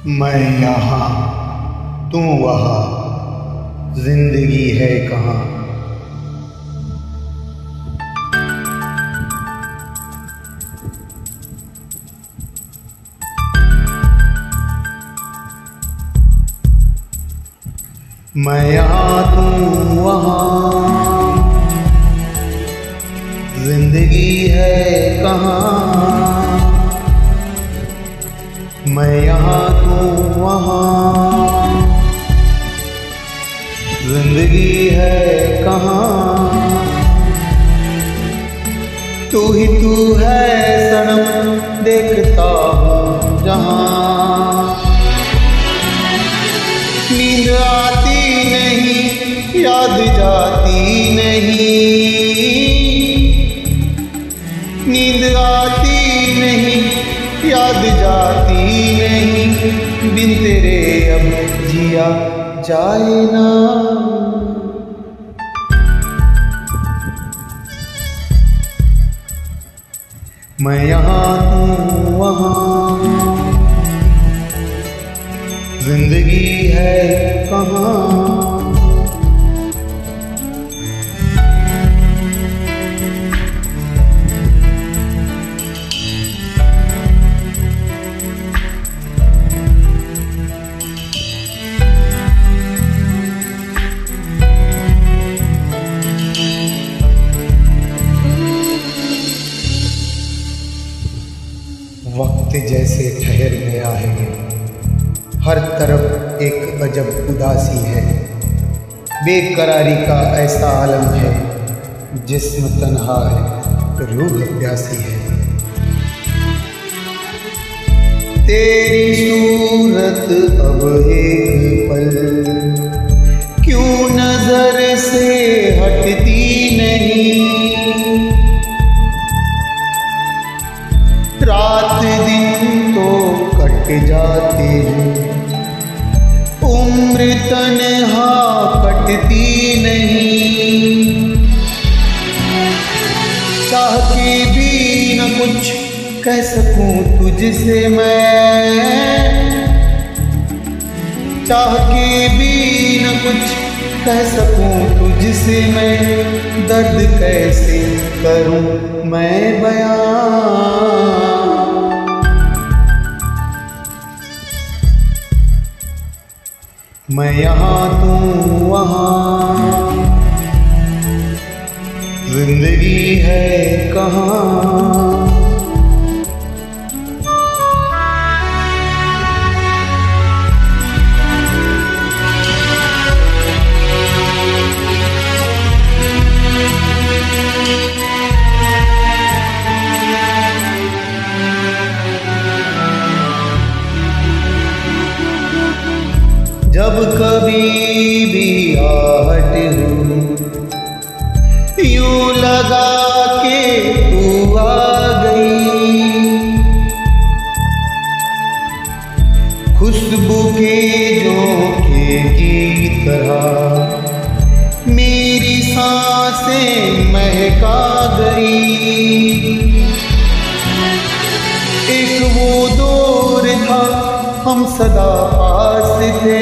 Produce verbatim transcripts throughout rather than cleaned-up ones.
मैं यहाँ तू वहाँ, जिंदगी है कहाँ। मैं यहाँ तू वहाँ, जिंदगी है कहाँ। मैं यहाँ तू वहाँ, जिंदगी है कहाँ। तू ही तू है सनम, देखता हूँ जहाँ। नींद आती नहीं, याद जाती नहीं। नींद आती नहीं, याद जाती नहीं। बिन तेरे अब जिया जाए ना। मैं यहाँ तू वहाँ, जिंदगी है कहाँ। वक्त जैसे ठहर गया है, हर तरफ एक अजब उदासी है। बेकरारी का ऐसा आलम है, जिस्म तन्हा है, रूह प्यासी है। तेरी सूरत अब एक पल क्यों नजर से हटती नहीं। रात दिन तो कट जाते हैं, उम्र तन्हा कटती नहीं। चाह के भी न कुछ कह सकूं तुझसे मैं। चाह के भी न कुछ कह सकूं तुझसे मैं। दर्द कैसे करूं मैं बयां। मैं यहाँ तू वहाँ, जिंदगी है कहाँ। जब कभी भी आहट हो, यूं लगा के तू आ गई। खुशबू के झोंके की तरह मेरी सांसें महका गई। एक वो दौर था, हम सदा पास थे।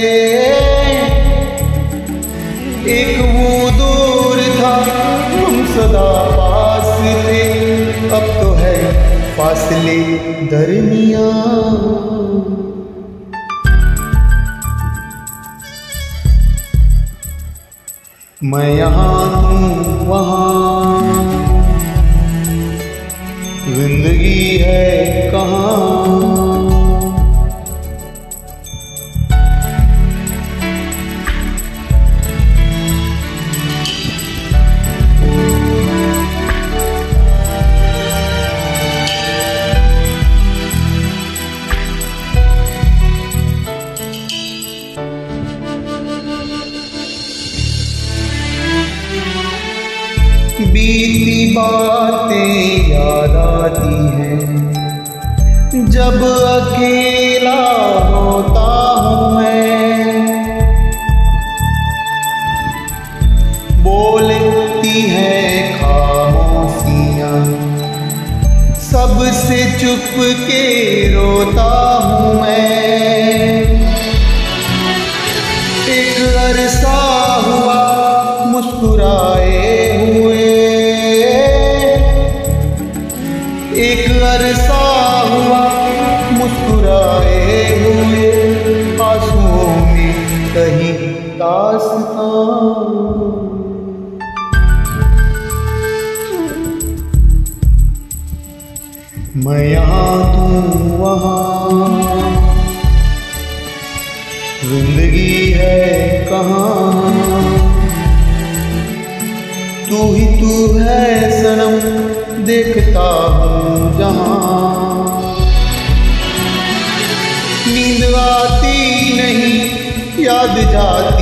एक वो दौर था, हम सदा पास थे। अब तो है फासले दरमियां। मैं यहाँ तू वहाँ, जिंदगी है कहाँ। बीती बातें याद आती हैं, जब अकेला होता हूँ मैं। बोलती हैं खामोशियाँ, सबसे चुप के रोता हूँ मैं। एक अरसा हुआ मुस्कुराए हुए, एक अरसा हुआ मुस्कुराए हुए, आंसुओं में कहीं दास्तां। मैं यहाँ तू वहाँ, जिंदगी है कहाँ, तू ही तू है सनम, देखता हूँ जहाँ। नींद आती नहीं, याद जाती